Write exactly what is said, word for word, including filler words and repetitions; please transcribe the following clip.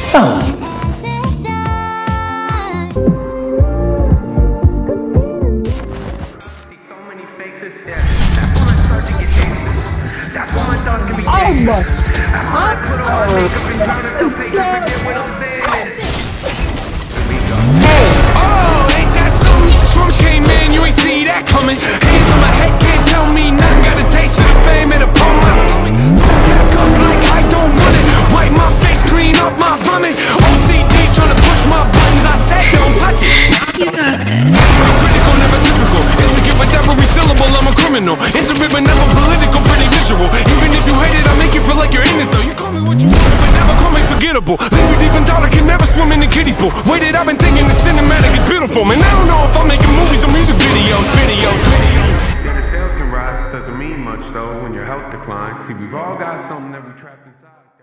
Oh. Oh my! Oh, ain't that something? Drums came in, you ain't see that coming. Hands on my head, can't tell me nothing. Got a taste of the fame and upon my stomach. Back up like I don't want it. Wipe my face, clean up my vomit. O C D trying to push my buttons. I said don't touch it. You got this. I'm critical, never typical. Intricate with every syllable, I'm a criminal. Intimate but never political, pretty visual. Even if you hate it, I make you feel like you're in it though. You call me what you want, but never call me forgettable. Leave you deep in thought, I can never swim in the kiddie pool. Waited, I've been thinking the cinematic is beautiful. Man, I don't know if I'm making movies or music videos. Videos, videos. Yeah, the sales can rise, doesn't mean much though when your health declines. See, we've all got something that we trapped inside.